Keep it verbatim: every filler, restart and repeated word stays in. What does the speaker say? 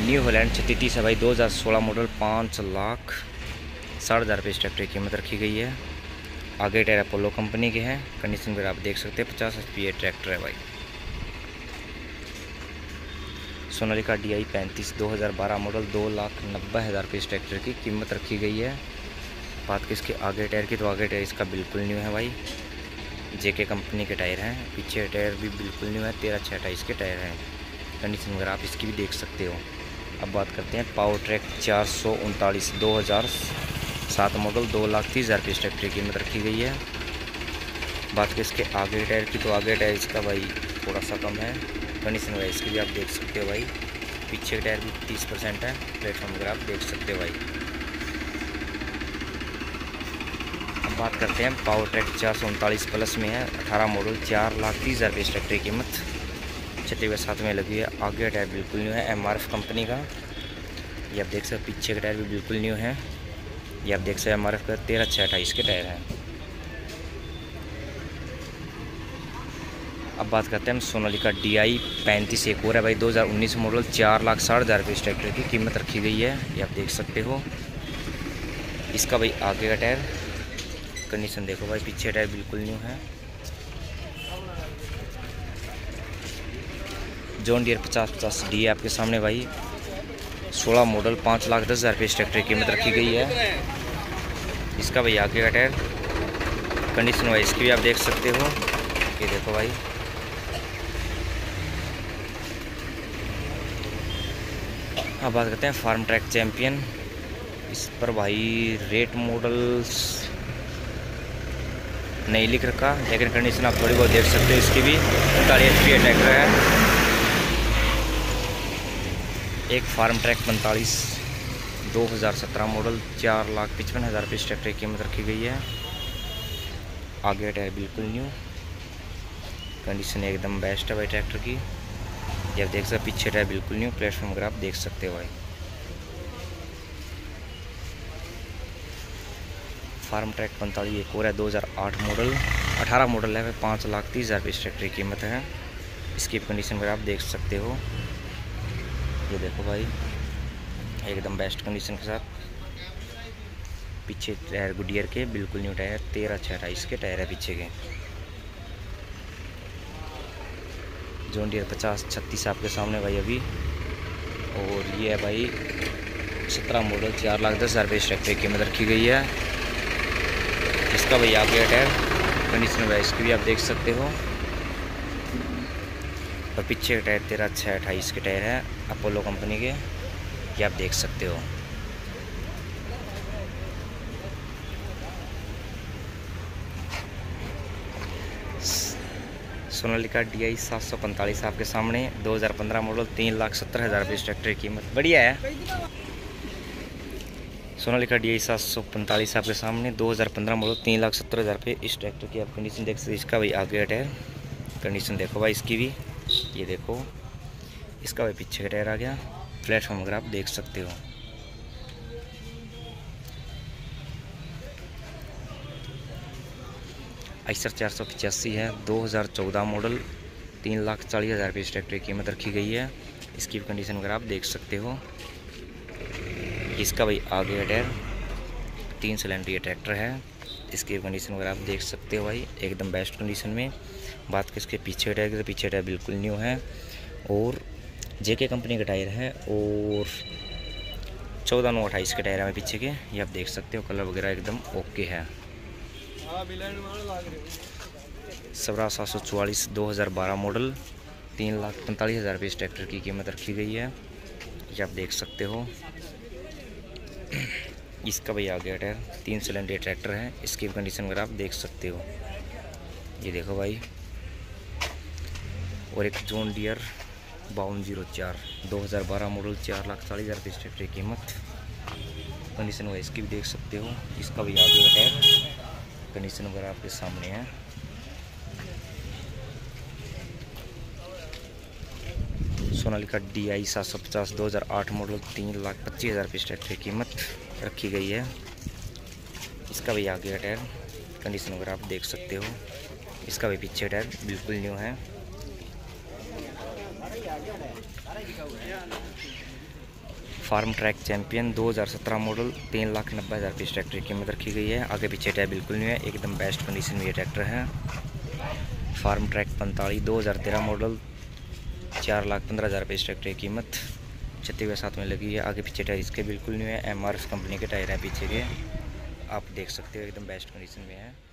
New Holland छत्तीस है भाई, दो हज़ार सोलह मॉडल, पाँच लाख साठ हज़ार रुपये इस ट्रैक्टर की कीमत रखी गई है। आगे टायर अपोलो कंपनी के हैं। कंडीशन पर आप देख सकते हैं पचास एच पी ये ट्रैक्टर है भाई। सोनालिका डी आई पैंतीस दो हज़ार बारह मॉडल, दो लाख नब्बे हज़ार रुपये इस ट्रैक्टर की कीमत रखी गई है। बात की इसके आगे टायर की, तो आगे टायर इसका बिल्कुल न्यू है भाई, जेके कंपनी के टायर हैं। पीछे टायर भी बिल्कुल न्यू है, तेरह छः अट्ठाईस के टायर हैं। कंडीशन वगैरह आप इसकी भी देख सकते हो। अब बात करते हैं पावर ट्रैक चार सौ उनतालीस दो हज़ार सात मॉडल, दो लाख तीस हज़ार रुपये इस ट्रैक्टर की कीमत रखी गई है। बात की इसके आगे टायर की, तो आगे टायर इसका भाई थोड़ा सा कम है। कंडीशन वगैरह इसकी भी आप देख सकते हो भाई। पीछे टायर भी तीस परसेंट है। प्लेटफॉर्म वगैरह आप देख सकते हो भाई। अब बात करते हैं पावर ट्रैक चार सौ उनतालीस प्लस में है, अठारह मॉडल, चार लाख तीस हज़ार रुपये इस ट्रैक्टर की कीमत छत्तीस के साथ में लगी है। आगे टायर बिल्कुल न्यू है, एम आर एफ कंपनी का। ये आप देख सकते, पीछे के टायर भी बिल्कुल न्यू है। ये आप देख सकते एम आर एफ का तेरह छः अट्ठाईस के टायर हैं। अब बात करते हैं हम सोनालिका डी आई पैंतीस, एक और है भाई, दो हज़ार उन्नीस मॉडल, चार लाख साठ हज़ार रुपये इस ट्रैक्टर की कीमत रखी गई है। ये आप देख सकते हो। इसका भाई आगे का टायर कंडीशन देखो भाई, पीछे टायर बिल्कुल न्यू है। जॉन डियर पचास पचास डी आपके सामने भाई, सोलह मॉडल, पाँच लाख दस हज़ार रुपये इस ट्रैक्टर की कीमत रखी गई है। इसका भाई आगे का टायर कंडीशन भाई इसकी भी आप देख सकते हो। ये देखो भाई। अब बात करते हैं फार्म ट्रैक चैम्पियन। इस पर भाई रेट मॉडल्स नहीं लिख रखा, लेकिन कंडीशन आप थोड़ी बहुत देख सकते हो। इसकी भी उनतालीस एच पी ट्रैक्टर है। एक फार्म ट्रैक पैंतालीस दो हज़ार सत्रह मॉडल, चार लाख पचपन हज़ार रुपये इस ट्रैक्टर की कीमत रखी गई है। आगे टायर बिल्कुल न्यू, कंडीशन एकदम बेस्ट है भाई ट्रैक्टर की। ये आप देख सकते, पीछे टायर बिल्कुल न्यू, प्लेटफॉर्म वगैरह आप देख सकते हो भाई। फार्म ट्रैक पैंतालीस एक और है, दो हज़ार आठ मॉडल, अठारह मॉडल है, पाँच लाख तीस हज़ार रुपये इस ट्रैक्टर की कीमत है। इसकी कंडीशन वगैरह आप देख सकते हो। ये देखो भाई, एकदम बेस्ट कंडीशन के साथ। पीछे टायर गुडियर के बिल्कुल न्यू टायर, तेरह छः अट्ठाईस के टायर है पीछे के। जॉन डियर पचास छत्तीस आपके सामने भाई अभी। और ये है भाई सत्रह मॉडल, चार लाख दस हज़ार रुपये इस ट्रैक्टर की कीमत रखी गई है। इसका भाई आगे टायर कंडीशन भाई इसकी भी आप देख सकते हो। और पीछे के टायर तेरह छः अट्ठाईस के टायर है, अपोलो कंपनी के। ये आप देख सकते हो। सोनालिका डी आई सात सौ पैंतालीस आपके सामने, दो हज़ार पंद्रह मॉडल, तीन लाख सत्तर हज़ार रुपये इस ट्रैक्टर की कीमत बढ़िया है। सोनालिका डी आई सात सौ पैंतालीस आपके सामने, दो हज़ार पंद्रह मॉडल, तीन लाख सत्तर हज़ार रुपये इस ट्रैक्टर की आप कंडीशन देख सकते हो। इसका भाई आगे टायर कंडीशन देखो भाई इसकी भी। ये देखो, इसका भाई पीछे का टायर आ गया। प्लेटफॉर्म वगैरह आप देख सकते हो। आइसर चार सौ पचासी है, दो हज़ार चौदह मॉडल, तीन लाख चालीस हज़ार रुपये इस ट्रैक्टर की कीमत रखी गई है। इसकी कंडीशन वगैरह आप देख सकते हो। इसका भाई आगे का टायर तीन सिलेंडर ये ट्रैक्टर है। इसकी कंडीशन वगैरह आप देख सकते हो भाई, एकदम बेस्ट कंडीशन में। बात की इसके पीछे टायर की, तो पीछे टायर बिल्कुल न्यू है और जेके कंपनी का टायर है। और चौदह नौ अट्ठाईस के टायर है पीछे के। ये आप देख सकते हो, कलर वगैरह एकदम ओके है। सत्रह सात सौ चौवालीस दो हज़ार बारह मॉडल, तीन लाख पैंतालीस हज़ार रुपये इस ट्रैक्टर की कीमत रखी गई है। ये आप देख सकते हो। इसका भाई आगे टायर तीन सिलेंडर ट्रैक्टर है। इसकी कंडीशन वगैरह आप देख सकते हो। ये देखो भाई। और एक जॉन डियर बावन जीरो चार दो हज़ार बारह मॉडल, चार लाख चालीस हज़ार रुपये इस ट्रैक्टर की कीमत। कंडीशन वगैरह इसकी भी देख सकते हो। इसका भी आगे का टायर कंडीशन वगैरह आपके सामने है। सोनालिका डी आई सात सौ पचास दो हज़ार आठ मॉडल, तीन लाख पच्चीस हज़ार रुपये इस ट्रैक्टर की कीमत रखी गई है। इसका भी आगे का टायर कंडीशन वगैरह आप देख सकते हो। इसका भी पीछे टायर बिल्कुल न्यू है। फार्म ट्रैक चैंपियन दो हज़ार सत्रह मॉडल तीन लाख नब्बे हज़ार रुपये इस ट्रैक्टर की कीमत रखी गई है। आगे पीछे टायर बिल्कुल नहीं है, एकदम बेस्ट कंडीशन में ये ट्रैक्टर है। फार्म ट्रैक पैंतालीस दो हज़ार तेरह मॉडल चार लाख पंद्रह हज़ार रुपये इस ट्रैक्टर की कीमत छत्तीस के साथ में लगी है। आगे पीछे टायर इसके बिल्कुल नहीं है, एम आर एस कंपनी के टायर हैं पीछे के, आप देख सकते हो एकदम बेस्ट कंडीशन में है।